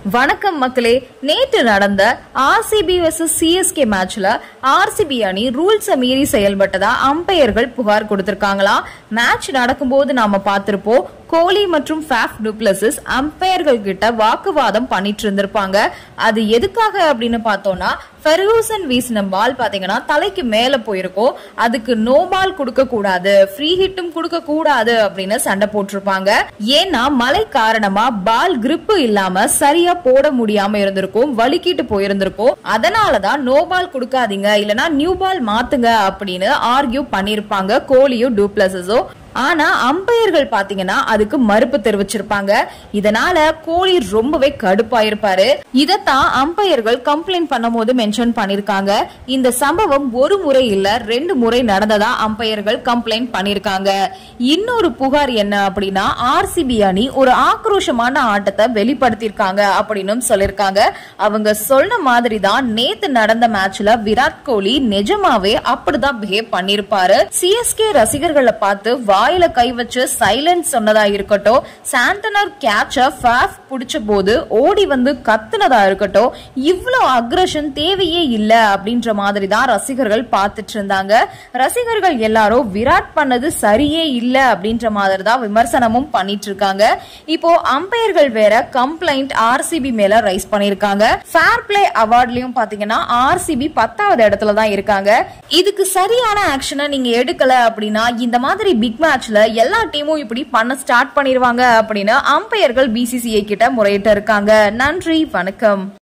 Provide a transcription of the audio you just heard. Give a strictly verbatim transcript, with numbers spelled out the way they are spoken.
வணக்கம் மக்களே, நேற்று நடந்த ஆர்சிபி வெர்சஸ் சிஎஸ்கே மேட்ச்ல ஆர்சிபி அணி ரூல்ஸ் மீறி செயல்பட்டதா அம்பையர்கள் புகார் கொடுத்திருக்காங்களா. மேட்ச் நடக்கும்போது நாம பார்த்திருப்போம், கோலி மற்றும் ஃபேஃப் டு பிளஸிஸ் அம்பையர்கள் கிட்ட வாக்குவாதம் பண்ணிட்டு இருந்திருப்பாங்க. அது எதுக்காக அப்படின்னு பார்த்தோம்னா, ஃபெர்கூசன் வீசின பால் பாத்தீங்கன்னா தலைக்கு மேல போயிருக்கும், அதுக்கு நோ பால் கொடுக்க கூடாது, ஃப்ரீ ஹிட்டும் கொடுக்க கூடாது அப்படின்னு சண்டை போட்டிருப்பாங்க. ஏன்னா மழை காரணமா பால் கிரிப் இல்லாம சரியா போட முடியாம இருந்திருக்கும், வலிக்கிட்டு போயிருந்திருக்கும். அதனாலதான் நோ பால் கொடுக்காதீங்க, இல்லனா நியூ பால் மாத்துங்க அப்படின்னு ஆர்கியூ பண்ணிருப்பாங்க கோலியும் டு பிளஸஸும். ஆனா அம்பையர்கள் பாத்தீங்கன்னா அதுக்கு மறுப்பு தெரிவிச்சிருப்பாங்க. இதனால கோலி ரொம்பவே கடுப்பாயிருப்பாரு. இதத்தான் அம்பையர்கள் கம்ப்ளைண்ட் பண்ணும் போது மென்ஷன் பண்ணிருக்காங்க. இந்த சம்பவம் ஒரு முறை இல்ல ரெண்டு முறை நடந்ததா அம்பையர்கள் கம்ப்ளைண்ட் பண்ணிருக்காங்க. இன்னொரு புகார் என்ன அப்படின்னா, ஆர்சிபி அணி ஒரு ஆக்ரோஷமான ஆட்டத்தை வெளிப்படுத்திருக்காங்க அப்படின்னு சொல்லிருக்காங்க. அவங்க சொன்ன மாதிரி தான் நேத்து நடந்த மேட்ச்ல விராட் கோலி நிஜமாவே அப்படிதான் பிஹேவ் பண்ணிருப்பாரு. சிஎஸ்கே ரசிகர்களை பார்த்து வாயில கை வச்சு சைலன்ஸ் சொன்னதா இருக்கட்டும், சாண்டனர் கேட்ச ஃபேஃப் பிடிச்ச போது ஓடி வந்து கத்துனதா இருக்கட்டும், இவ்வளவு அக்ரஷன் தேவையே இல்ல அப்படின்ற மாதிரி தான் ரசிகர்கள் பார்த்துட்டு இருந்தாங்க. ரசிகர்கள் எல்லாரும் விராட் பண்ணது சரியே இல்ல அப்படின்ற மாதிரி தான் விமர்சனமும் பண்ணிட்டு இருக்காங்க. இப்போ அம்பையர்கள் வேற கம்ப்ளைண்ட் ஆர்சிபி மேல ரைஸ் பண்ணிருக்காங்க. ஃபேர் பிளே அவார்ட்லயும் பாத்தீங்கன்னா ஆர்சிபி பத்தாவது இடத்துல தான் இருக்காங்க. இதுக்கு சரியான ஆக்ஷனை நீங்க எடுக்கல அப்படின்னா இந்த மாதிரி பிக் மேட்ச்ல எல்லா டீமும் இப்படி பண்ண ஸ்டார்ட் பண்ணிடுவாங்க அப்படின்னு அம்பையர்கள் பிசிசிஐ கிட்ட முறையிட்டு இருக்காங்க. நன்றி, வணக்கம்.